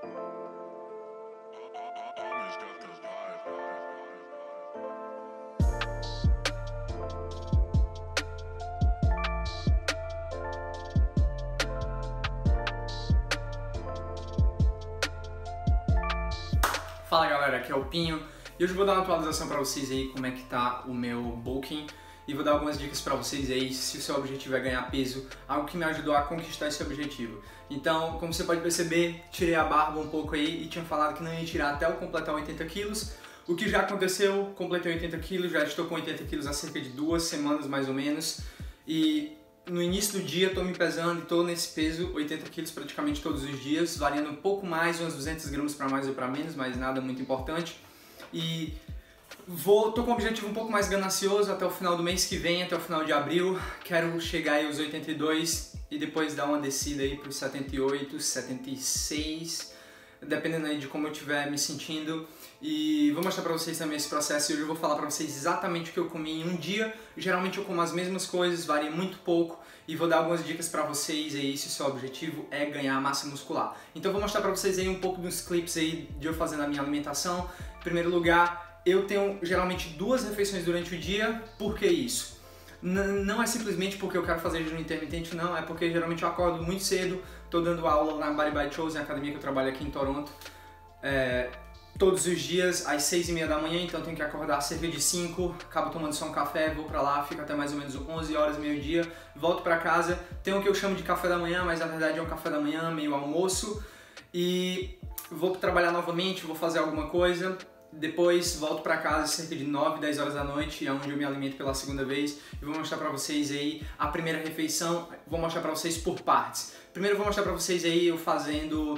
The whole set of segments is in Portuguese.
Fala galera, aqui é o Pinho e hoje eu vou dar uma atualização para vocês aí como é que tá o meu bulking e vou dar algumas dicas para vocês aí se o seu objetivo é ganhar peso, algo que me ajudou a conquistar esse objetivo. Então, como você pode perceber, tirei a barba um pouco aí e tinha falado que não ia tirar até eu completar 80 quilos, o que já aconteceu, completei 80 quilos, já estou com 80 quilos há cerca de 2 semanas mais ou menos e no início do dia estou me pesando e estou nesse peso, 80 quilos praticamente todos os dias, variando um pouco mais, uns 200 gramas para mais ou para menos, mas nada muito importante. E tô com um objetivo um pouco mais ganancioso até o final do mês que vem, até o final de abril. Quero chegar aí aos 82 e depois dar uma descida aí para os 78, 76, dependendo aí de como eu estiver me sentindo. E vou mostrar pra vocês também esse processo e hoje eu vou falar pra vocês exatamente o que eu comi em um dia. Geralmente eu como as mesmas coisas, varia muito pouco e vou dar algumas dicas pra vocês aí se o seu objetivo é ganhar massa muscular. Então eu vou mostrar pra vocês aí um pouco dos clips aí de eu fazendo a minha alimentação. Em primeiro lugar, eu tenho geralmente 2 refeições durante o dia. Por que isso? Não é simplesmente porque eu quero fazer jejum intermitente, não, é porque geralmente eu acordo muito cedo, tô dando aula na Body by Chosen, a academia que eu trabalho aqui em Toronto, todos os dias às 6h30 da manhã, então eu tenho que acordar cerca de 5, acabo tomando só um café, vou pra lá, fico até mais ou menos 11 horas, meio-dia, volto pra casa, tenho o que eu chamo de café da manhã, mas na verdade é um café da manhã, meio almoço, e vou trabalhar novamente, vou fazer alguma coisa. Depois volto pra casa cerca de 9, 10 horas da noite, é onde eu me alimento pela segunda vez e vou mostrar pra vocês aí a primeira refeição, vou mostrar pra vocês por partes. Primeiro eu vou mostrar pra vocês aí eu fazendo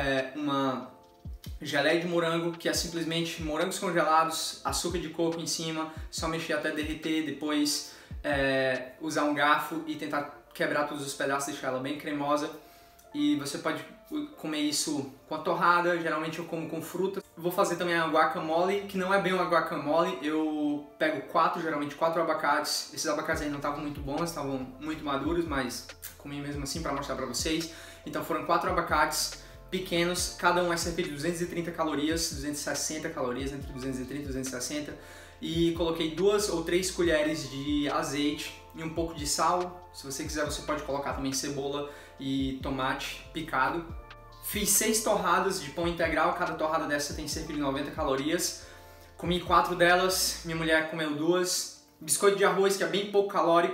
uma geleia de morango, que é simplesmente morangos congelados, açúcar de coco em cima, só mexer até derreter, depois usar um garfo e tentar quebrar todos os pedaços, deixar ela bem cremosa. E você pode comer isso com a torrada, geralmente eu como com fruta. Vou fazer também a guacamole, que não é bem uma guacamole, eu pego geralmente 4 abacates. Esses abacates aí não estavam muito bons, estavam muito maduros, mas comi mesmo assim para mostrar para vocês. Então foram 4 abacates pequenos, cada um é cerca de 230 calorias, 260 calorias, entre 230 e 260. E coloquei 2 ou 3 colheres de azeite e um pouco de sal. Se você quiser, você pode colocar também cebola e tomate picado. Fiz 6 torradas de pão integral, cada torrada dessa tem cerca de 90 calorias. Comi 4 delas, minha mulher comeu 2. Biscoito de arroz, que é bem pouco calórico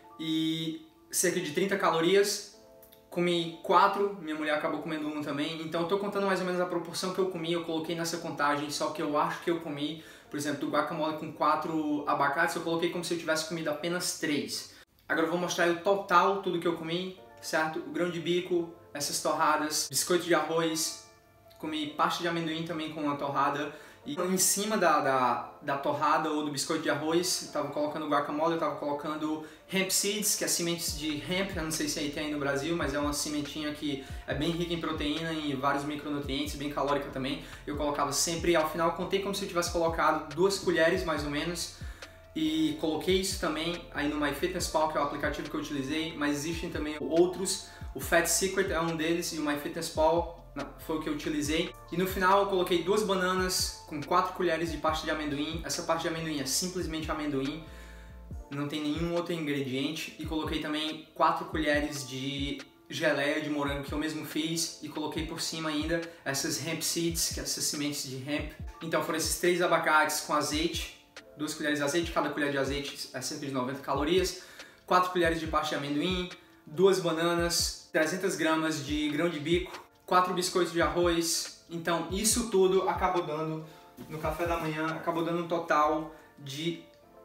e cerca de 30 calorias. Comi 4, minha mulher acabou comendo 1 também, então eu tô contando mais ou menos a proporção que eu comi, eu coloquei nessa contagem só que eu acho que eu comi, por exemplo, do guacamole com 4 abacates, eu coloquei como se eu tivesse comido apenas 3. Agora eu vou mostrar aí o total, tudo que eu comi, certo? O grão de bico, essas torradas, biscoito de arroz, comi pasta de amendoim também com uma torrada. E em cima da torrada ou do biscoito de arroz, eu tava colocando guacamole, eu tava colocando hemp seeds, que é sementes de hemp, eu não sei se aí tem aí no Brasil, mas é uma sementinha que é bem rica em proteína e vários micronutrientes, bem calórica também. Eu colocava sempre, ao final contei como se eu tivesse colocado 2 colheres mais ou menos, e coloquei isso também aí no MyFitnessPal, que é o aplicativo que eu utilizei, mas existem também outros, o Fat Secret é um deles e o MyFitnessPal foi o que eu utilizei. E no final eu coloquei 2 bananas com 4 colheres de pasta de amendoim. Essa pasta de amendoim é simplesmente amendoim, não tem nenhum outro ingrediente. E coloquei também 4 colheres de geleia de morango que eu mesmo fiz e coloquei por cima ainda essas hemp seeds, que é essas sementes de hemp. Então foram esses 3 abacates com azeite, 2 colheres de azeite, cada colher de azeite é cerca de 90 calorias, 4 colheres de pasta de amendoim, 2 bananas, 300 gramas de grão de bico, 4 biscoitos de arroz. Então isso tudo acabou dando, no café da manhã, acabou dando um total de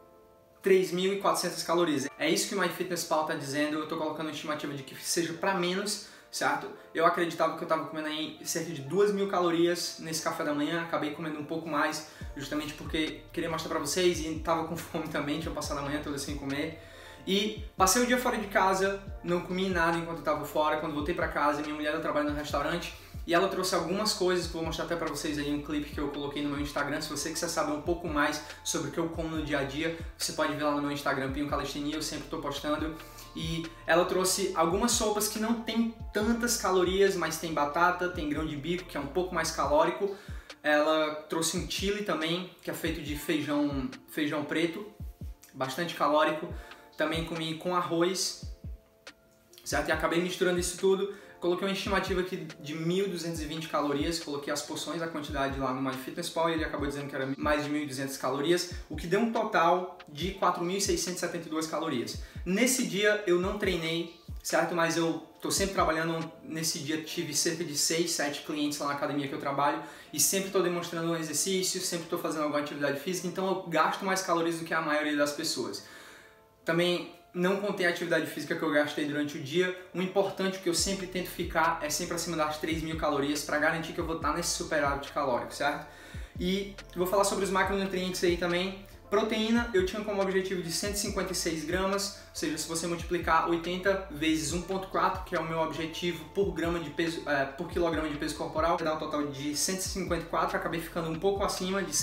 3.400 calorias. É isso que o MyFitnessPal está dizendo, eu estou colocando uma estimativa de que seja para menos, certo? Eu acreditava que eu estava comendo aí cerca de 2.000 calorias nesse café da manhã, acabei comendo um pouco mais, justamente porque queria mostrar para vocês e estava com fome também, tinha passado a manhã toda sem comer. E passei o dia fora de casa, não comi nada enquanto eu estava fora. Quando voltei para casa, minha mulher trabalha no restaurante e ela trouxe algumas coisas que eu vou mostrar até para vocês aí, um clipe que eu coloquei no meu Instagram. Se você quiser saber um pouco mais sobre o que eu como no dia a dia, você pode ver lá no meu Instagram, Pinho Calistenia, eu sempre estou postando. e ela trouxe algumas sopas que não tem tantas calorias, mas tem batata, tem grão de bico, que é um pouco mais calórico. Ela trouxe um chili também, que é feito de feijão preto, bastante calórico. Também comi com arroz, certo? E acabei misturando isso tudo. Coloquei uma estimativa aqui de 1.220 calorias, coloquei as porções, a quantidade lá no MyFitnessPal e ele acabou dizendo que era mais de 1.200 calorias, o que deu um total de 4.672 calorias. Nesse dia eu não treinei, certo? Mas eu tô sempre trabalhando, nesse dia tive cerca de 6, 7 clientes lá na academia que eu trabalho e sempre estou demonstrando um exercício, sempre estou fazendo alguma atividade física, então eu gasto mais calorias do que a maioria das pessoas. Também não contei a atividade física que eu gastei durante o dia. O importante que eu sempre tento ficar é sempre acima das 3.000 calorias para garantir que eu vou estar nesse superávit calórico, certo? E vou falar sobre os macronutrientes aí também. Proteína, eu tinha como objetivo de 156 gramas, ou seja, se você multiplicar 80 vezes 1.4, que é o meu objetivo por grama de peso, por quilograma de peso corporal, dá um total de 154, acabei ficando um pouco acima de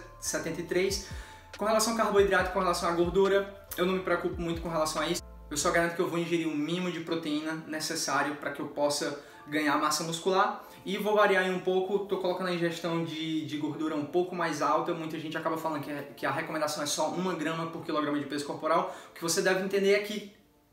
173. Com relação ao carboidrato, com relação à gordura, eu não me preocupo muito com relação a isso. Eu só garanto que eu vou ingerir o mínimo de proteína necessário para que eu possa ganhar massa muscular. E vou variar aí um pouco, estou colocando a ingestão de gordura um pouco mais alta. Muita gente acaba falando que a recomendação é só 1 grama por quilograma de peso corporal. O que você deve entender é que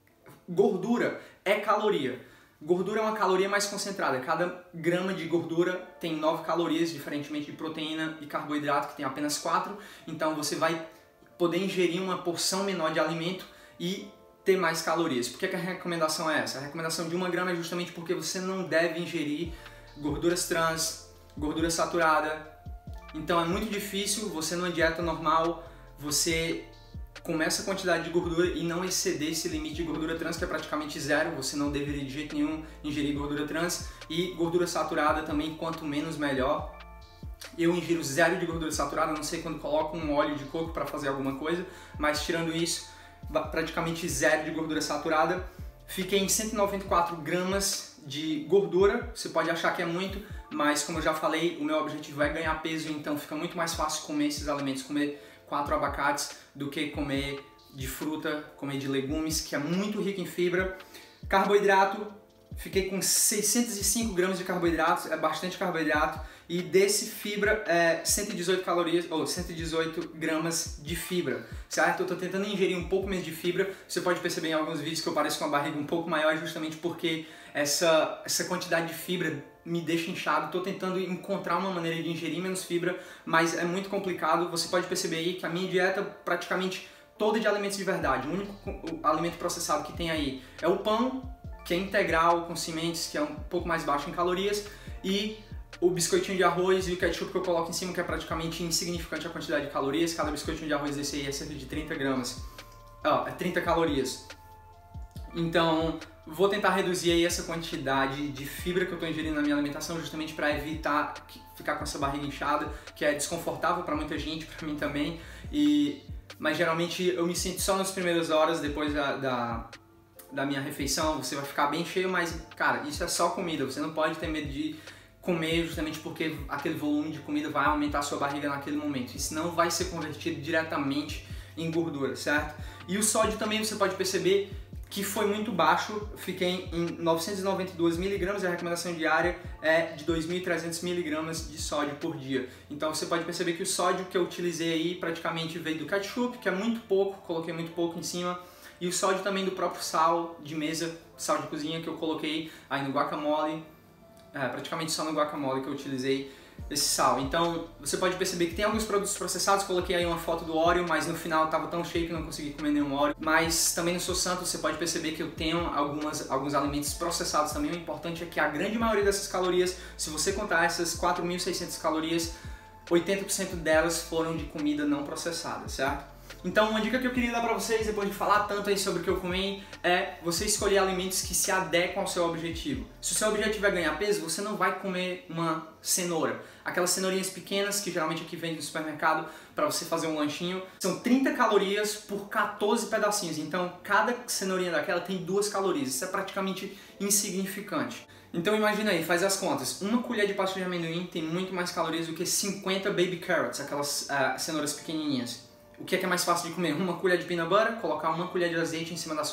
gordura é caloria. Gordura é uma caloria mais concentrada. Cada grama de gordura tem 9 calorias, diferentemente de proteína e carboidrato, que tem apenas 4. Então você vai poder ingerir uma porção menor de alimento e ter mais calorias. Por que a recomendação é essa? A recomendação de 1 grama é justamente porque você não deve ingerir gorduras trans, gordura saturada. Então é muito difícil você numa dieta normal, você comer essa quantidade de gordura e não exceder esse limite de gordura trans, que é praticamente zero. Você não deveria de jeito nenhum ingerir gordura trans. E gordura saturada também, quanto menos melhor. Eu ingiro zero de gordura saturada, a não sei quando coloco um óleo de coco para fazer alguma coisa, mas tirando isso, praticamente zero de gordura saturada. Fiquei em 194 gramas de gordura, você pode achar que é muito, mas como eu já falei, o meu objetivo é ganhar peso, então fica muito mais fácil comer esses alimentos, comer 4 abacates, do que comer de fruta, comer de legumes, que é muito rico em fibra. Carboidrato, fiquei com 605 gramas de carboidratos, é bastante carboidrato, e desse fibra é 118 calorias, ou 118 gramas de fibra, certo? Eu tô tentando ingerir um pouco menos de fibra, você pode perceber em alguns vídeos que eu pareço com a barriga um pouco maior, justamente porque essa quantidade de fibra me deixa inchado. Tô tentando encontrar uma maneira de ingerir menos fibra, mas é muito complicado. Você pode perceber aí que a minha dieta praticamente toda de alimentos de verdade. O único alimento processado que tem aí é o pão, que é integral, com sementes, que é um pouco mais baixo em calorias, e o biscoitinho de arroz e o ketchup que eu coloco em cima, que é praticamente insignificante a quantidade de calorias. Cada biscoitinho de arroz desse aí é cerca de 30 gramas. É 30 calorias. Então, vou tentar reduzir aí essa quantidade de fibra que eu estou ingerindo na minha alimentação, justamente para evitar ficar com essa barriga inchada, que é desconfortável para muita gente, para mim também. Mas geralmente eu me sinto só nas primeiras horas depois da minha refeição. Você vai ficar bem cheio, mas cara, isso é só comida. Você não pode ter medo de comer justamente porque aquele volume de comida vai aumentar a sua barriga naquele momento. Isso não vai ser convertido diretamente em gordura, certo? E o sódio também você pode perceber que foi muito baixo, fiquei em 992 miligramas e a recomendação diária é de 2.300 miligramas de sódio por dia. Então você pode perceber que o sódio que eu utilizei aí praticamente veio do ketchup, que é muito pouco, coloquei muito pouco em cima, e o sódio também do próprio sal de mesa, sal de cozinha que eu coloquei aí no guacamole, praticamente só no guacamole que eu utilizei esse sal. Então você pode perceber que tem alguns produtos processados, coloquei aí uma foto do Oreo, mas no final estava tão cheio que não consegui comer nenhum Oreo. Mas também não sou santo, você pode perceber que eu tenho alguns alimentos processados também. O importante é que a grande maioria dessas calorias, se você contar essas 4.600 calorias, 80% delas foram de comida não processada, certo? Então uma dica que eu queria dar pra vocês, depois de falar tanto aí sobre o que eu comi, é você escolher alimentos que se adequam ao seu objetivo. Se o seu objetivo é ganhar peso, você não vai comer uma cenoura. Aquelas cenourinhas pequenas que geralmente aqui vende no supermercado para você fazer um lanchinho. São 30 calorias por 14 pedacinhos, então cada cenourinha daquela tem 2 calorias. Isso é praticamente insignificante. Então imagina aí, faz as contas. Uma colher de pasta de amendoim tem muito mais calorias do que 50 baby carrots, aquelas cenouras pequenininhas. O que é mais fácil de comer? Uma colher de peanut butter, colocar uma colher de azeite em cima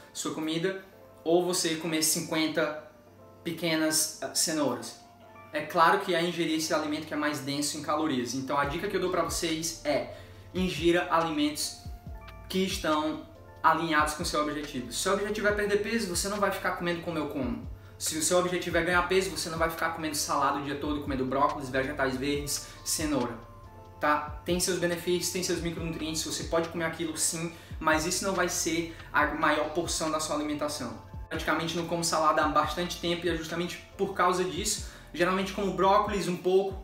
sua comida, ou você comer 50 pequenas cenouras. É claro que é ingerir esse alimento que é mais denso em calorias. Então a dica que eu dou para vocês é: ingira alimentos que estão alinhados com o seu objetivo. Se o seu objetivo é perder peso, você não vai ficar comendo como eu como. Se o seu objetivo é ganhar peso, você não vai ficar comendo salada o dia todo, comendo brócolis, vegetais verdes, cenoura. Tá? Tem seus benefícios, tem seus micronutrientes, você pode comer aquilo sim, mas isso não vai ser a maior porção da sua alimentação. Praticamente não como salada há bastante tempo e é justamente por causa disso. Geralmente como brócolis um pouco,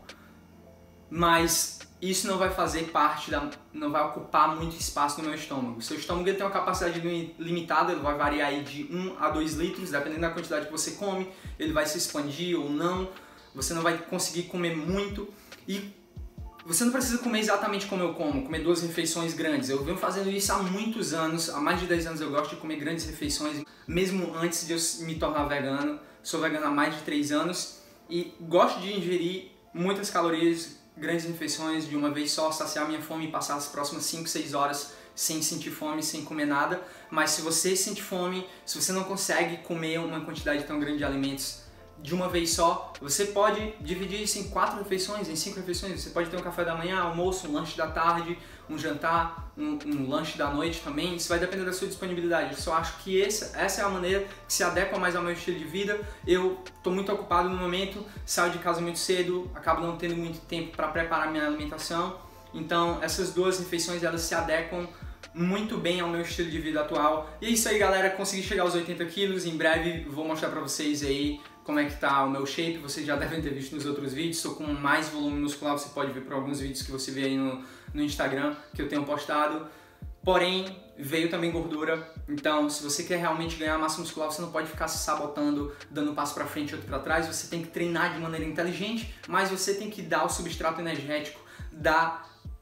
mas isso não vai fazer parte não vai ocupar muito espaço no meu estômago. Seu estômago tem uma capacidade limitada, ele vai variar aí de 1 a 2 litros, dependendo da quantidade que você come, ele vai se expandir ou não, você não vai conseguir comer muito e você não precisa comer exatamente como eu como, comer 2 refeições grandes. Eu venho fazendo isso há muitos anos, há mais de 10 anos eu gosto de comer grandes refeições, mesmo antes de eu me tornar vegano. Sou vegano há mais de 3 anos e gosto de ingerir muitas calorias, grandes refeições de uma vez só, saciar minha fome e passar as próximas 5, 6 horas sem sentir fome, sem comer nada. Mas se você sente fome, se você não consegue comer uma quantidade tão grande de alimentos de uma vez só, você pode dividir isso em 4 refeições, em 5 refeições. Você pode ter um café da manhã, almoço, um lanche da tarde, um jantar, um lanche da noite também. Isso vai depender da sua disponibilidade. Eu só acho que essa é a maneira que se adequa mais ao meu estilo de vida. Eu estou muito ocupado no momento, saio de casa muito cedo, acabo não tendo muito tempo para preparar minha alimentação. Então essas 2 refeições elas se adequam muito bem ao meu estilo de vida atual. E é isso aí, galera, consegui chegar aos 80 quilos. Em breve vou mostrar pra vocês aí como é que tá o meu shape. Vocês já devem ter visto nos outros vídeos. Estou com mais volume muscular, você pode ver por alguns vídeos que você vê aí no Instagram que eu tenho postado. Porém, veio também gordura. Então, se você quer realmente ganhar massa muscular, você não pode ficar se sabotando, dando um passo pra frente e outro pra trás. Você tem que treinar de maneira inteligente, mas você tem que dar o substrato energético, dar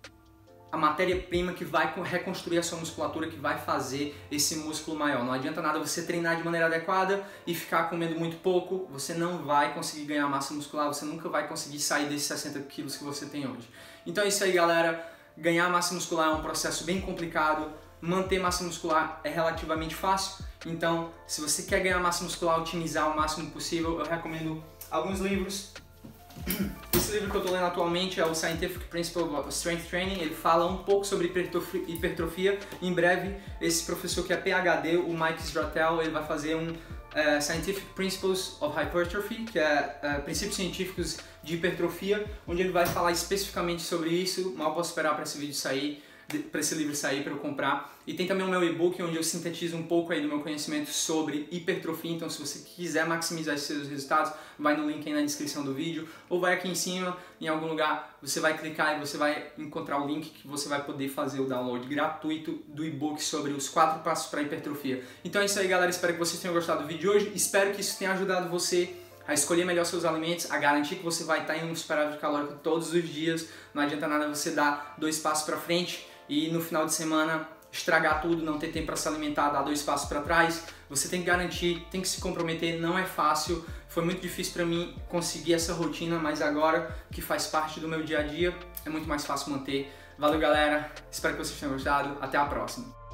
a matéria-prima que vai reconstruir a sua musculatura, que vai fazer esse músculo maior. Não adianta nada você treinar de maneira adequada e ficar comendo muito pouco, você não vai conseguir ganhar massa muscular, você nunca vai conseguir sair desses 60 quilos que você tem hoje. Então é isso aí, galera. Ganhar massa muscular é um processo bem complicado, manter massa muscular é relativamente fácil. Então, se você quer ganhar massa muscular, otimizar o máximo possível, eu recomendo alguns livros. Esse livro que eu estou lendo atualmente é o Scientific Principle of Strength Training. Ele fala um pouco sobre hipertrofia. Em breve, esse professor que é PhD, o Mike Stratel, ele vai fazer um Scientific Principles of Hypertrophy, que é princípios científicos de hipertrofia, onde ele vai falar especificamente sobre isso. Mal posso esperar para esse vídeo sair, para esse livro sair, para eu comprar. E tem também o meu e-book, onde eu sintetizo um pouco aí do meu conhecimento sobre hipertrofia. Então, se você quiser maximizar esses seus resultados, vai no link aí na descrição do vídeo, ou vai aqui em cima, em algum lugar, você vai clicar e você vai encontrar o link que você vai poder fazer o download gratuito do e-book sobre os 4 passos para hipertrofia. Então é isso aí, galera. Espero que vocês tenham gostado do vídeo de hoje. Espero que isso tenha ajudado você a escolher melhor seus alimentos, a garantir que você vai estar em um superávit calórico todos os dias. Não adianta nada você dar 2 passos para frente e no final de semana estragar tudo, não ter tempo para se alimentar, dar 2 passos para trás. Você tem que garantir, tem que se comprometer, não é fácil. Foi muito difícil para mim conseguir essa rotina, mas agora que faz parte do meu dia a dia, é muito mais fácil manter. Valeu, galera, espero que vocês tenham gostado, até a próxima.